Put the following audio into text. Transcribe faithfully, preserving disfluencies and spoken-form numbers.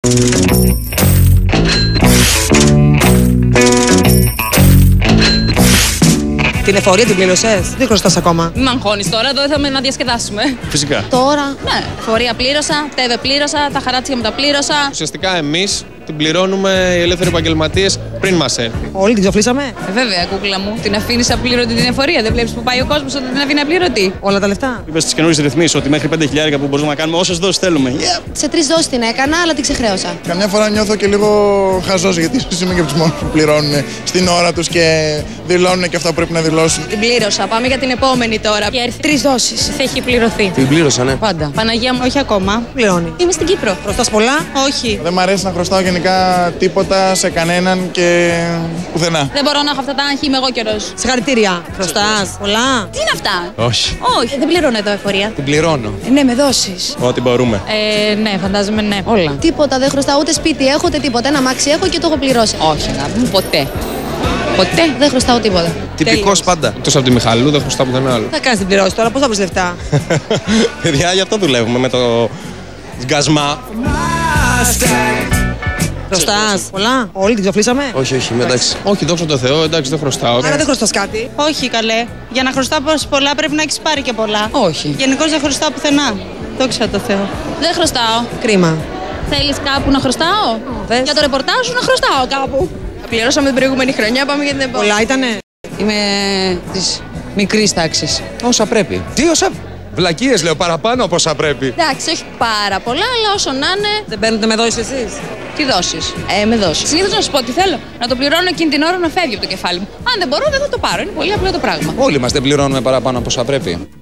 Την εφορία την πλήρωσες? Δεν χρωστάς ακόμα. Μη μ' αγχώνεις τώρα, εδώ ήρθαμε να διασκεδάσουμε. Φυσικά. Τώρα, ναι. Εφορία πλήρωσα, τέβε πλήρωσα, τα χαράτσια μου τα πλήρωσα. Ουσιαστικά εμείς την πληρώνουμε οι ελεύθεροι επαγγελματίες πριν μας έρθει. Όλοι την ξοφλήσαμε. Ε, βέβαια, κούκλα μου. Την αφήνεις απλήρωτη την εφορία. Δεν βλέπεις που πάει ο κόσμος όταν την αφήνει απλήρωτη. Όλα τα λεφτά. Είπες στις καινούριες ρυθμίσεις ότι μέχρι πέντε χιλιάρικα που μπορούμε να κάνουμε όσες δόσεις θέλουμε. Yeah. Σε τρεις δόσεις την έκανα, αλλά την ξεχρέωσα. Καμιά φορά νιώθω και λίγο χαζός, γιατί είμαι και από τους μόνους που πληρώνουν στην ώρα τους και δηλώνουν και αυτά που πρέπει να δηλώσουν. Την πλήρωσα. Πάμε για την επόμενη τώρα. Τρεις δόσεις. Θα έχει πληρωθεί. Την πλήρωσα, ναι. Πάντα. Παναγία μου, όχι ακόμα. Πληρώνει. Είμαι στην Κύπρο. Χρωστάς πολλά? Όχι. Δεν μ' αρέσει να χρωστάω γενικά τίποτα σε κανέναν και πουθενά. Δεν μπορώ να έχω αυτά τα άγχη, είμαι εγώ καιρός. Συγχαρητήρια. Χρωστάς πολλά? Τι είναι αυτά? Όχι. Όχι, δεν πληρώνω εδώ εφορία. Την πληρώνω. Ναι, με δόσεις. Ό,τι μπορούμε. Ε, ναι, φαντάζομαι ναι. Όλα. Τίποτα, δεν χρωστάω ούτε σπίτι έχω ούτε τίποτα. Ένα μάξι έχω και το έχω πληρώσει. Όχι, αγάπη μου, ποτέ. Ποτέ. Δεν χρωστάω τίποτα. Τυπικός πάντα. Εκτός από τη Μιχαλού δεν χρωστάω πουθενά άλλο. Θα κάνεις την πληρώση τώρα, πώς θα βρεις λεφτά? Παιδιά, γι' αυτό δουλεύουμε με το γκασμά. Χρωστάς πολλά? Όλοι την ξοφλήσαμε? Όχι, όχι, εντάξει. Όχι, δόξα τω Θεώ, εντάξει, δεν χρωστάω. Άρα δεν χρωστάς κάτι. Όχι, καλέ. Για να χρωστάω πολλά πρέπει να έχεις πάρει και πολλά. Όχι. Γενικώς δεν χρωστάω πουθενά. Δόξα τω Θεώ. Δεν χρωστάω. Κρίμα. Θέλεις κάπου να χρωστάω? Θες. Για το ρεπορτάζ σου να χρωστάω κάπου. Πληρώσαμε την προηγούμενη χρονιά, πάμε για την επόμενη. Πολλά ήτανε? Είμαι της μικρής τάξης. Όσα πρέπει. Τι όσα. Βλακίες λέω, παραπάνω από όσα πρέπει. Εντάξει, όχι πάρα πολλά, αλλά όσο να είναι. Δεν παίρνετε με δόσεις εσείς? Τι δώσεις? Ε, με δώσεις. Συνήθως να σου πω τι θέλω. Να το πληρώνω εκείνη την ώρα να φεύγει από το κεφάλι μου. Αν δεν μπορώ, δεν θα το πάρω. Είναι πολύ απλό το πράγμα. Όλοι μας δεν πληρώνουμε παραπάνω από όσα πρέπει.